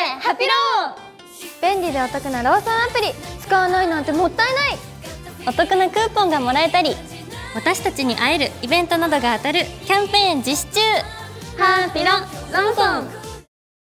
ハピロー。便利でお得なローソンアプリ、使わないなんてもったいない。 お得なクーポンがもらえたり、私たちに会えるイベントなどが当たるキャンペーン実施中。 ハピロローソン。